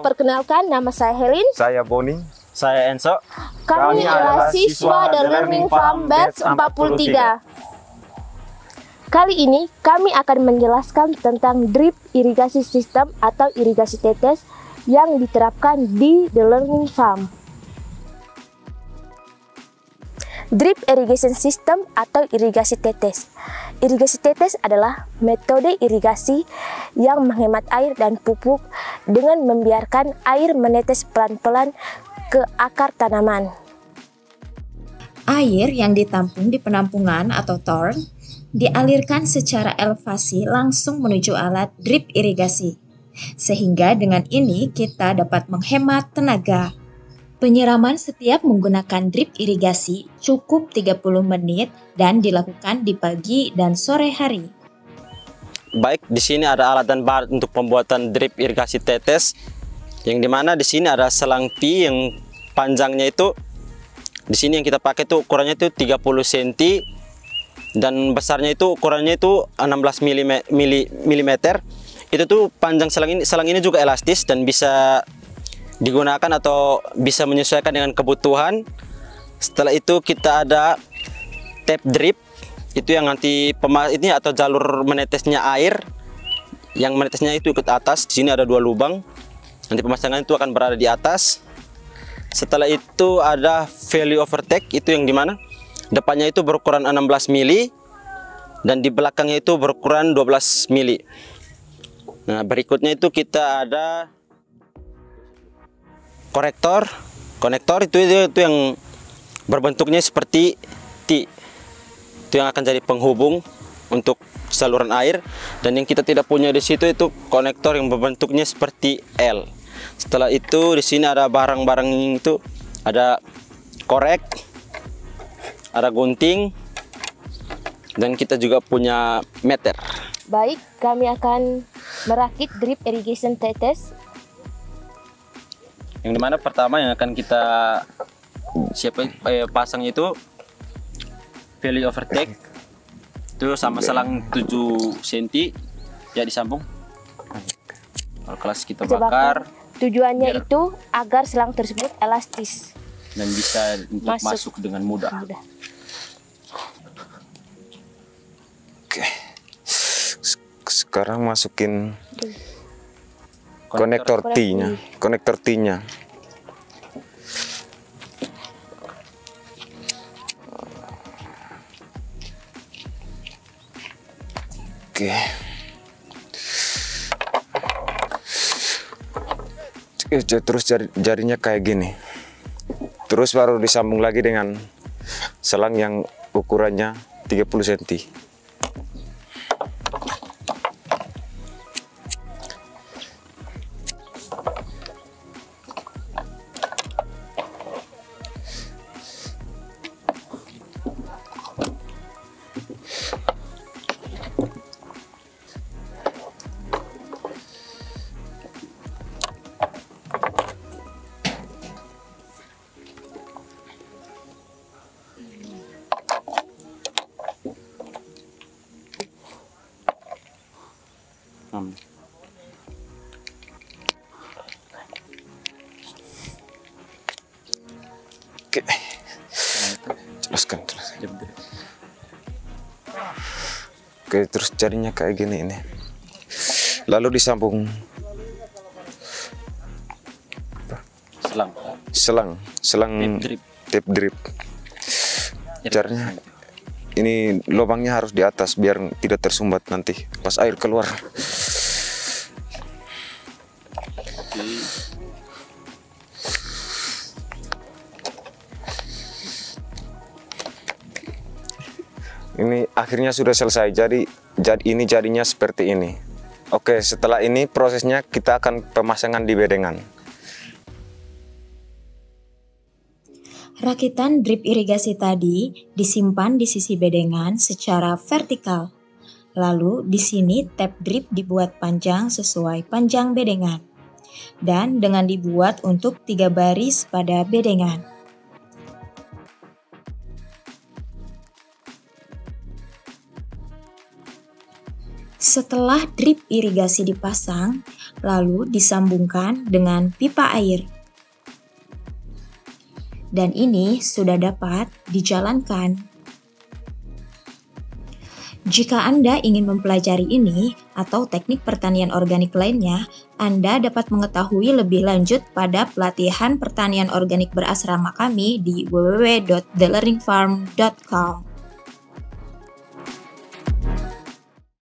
Perkenalkan, nama saya Helin. Saya Boni. Saya Enzo. Kami adalah siswa The Learning Farm Batch 43. Kali ini kami akan menjelaskan tentang drip irigasi sistem atau irigasi tetes yang diterapkan di The Learning Farm. Drip irrigation system atau irigasi tetes. Irigasi tetes adalah metode irigasi yang menghemat air dan pupuk dengan membiarkan air menetes pelan-pelan ke akar tanaman. Air yang ditampung di penampungan atau thorn dialirkan secara elevasi langsung menuju alat drip irigasi. Sehingga dengan ini kita dapat menghemat tenaga. Penyiraman setiap menggunakan drip irigasi cukup 30 menit dan dilakukan di pagi dan sore hari. Baik, di sini ada alat dan bahan untuk pembuatan drip irigasi tetes, yang dimana di sini ada selang P yang panjangnya itu di sini yang kita pakai itu ukurannya itu 30 cm dan besarnya itu ukurannya itu 16 mm. Itu tuh panjang selang ini juga elastis dan bisa digunakan atau bisa menyesuaikan dengan kebutuhan. Setelah itu kita ada tap drip, itu yang nanti ini atau jalur menetesnya air, yang menetesnya itu ke atas. Di sini ada 2 lubang, nanti pemasangan itu akan berada di atas. Setelah itu ada value overtake, itu yang dimana depannya itu berukuran 16 mili dan di belakangnya itu berukuran 12 mili. Nah, berikutnya itu kita ada konektor itu yang berbentuknya seperti T, itu yang akan jadi penghubung untuk saluran air. Dan yang kita tidak punya di situ itu konektor yang berbentuknya seperti L. Setelah itu di sini ada barang-barang itu, ada korek, ada gunting, dan kita juga punya meter. Baik, kami akan merakit drip irrigation tetes. Yang dimana pertama yang akan kita pasang itu value overtake, itu sama selang 7 cm ya, disambung. Kalau kelas kita bakar, tujuannya itu agar selang tersebut elastis dan bisa untuk masuk dengan mudah. Oke. Sekarang masukin konektor T-nya. Oke. Terus jarinya kayak gini. Terus baru disambung lagi dengan selang yang ukurannya 30 cm. Oke, jelaskan. Oke, terus jarinya kayak gini ini. Lalu disambung selang tip drip. Caranya ini lubangnya harus di atas biar tidak tersumbat nanti pas air keluar. Ini akhirnya sudah selesai, jadi ini jadinya seperti ini. Oke, setelah ini prosesnya kita akan pemasangan di bedengan. Rakitan drip irigasi tadi disimpan di sisi bedengan secara vertikal. Lalu di sini tap drip dibuat panjang sesuai panjang bedengan. Dan dengan dibuat untuk 3 baris pada bedengan. Setelah drip irigasi dipasang, lalu disambungkan dengan pipa air. Dan ini sudah dapat dijalankan. Jika Anda ingin mempelajari ini atau teknik pertanian organik lainnya, Anda dapat mengetahui lebih lanjut pada pelatihan pertanian organik berasrama kami di www.thelearningfarm.com.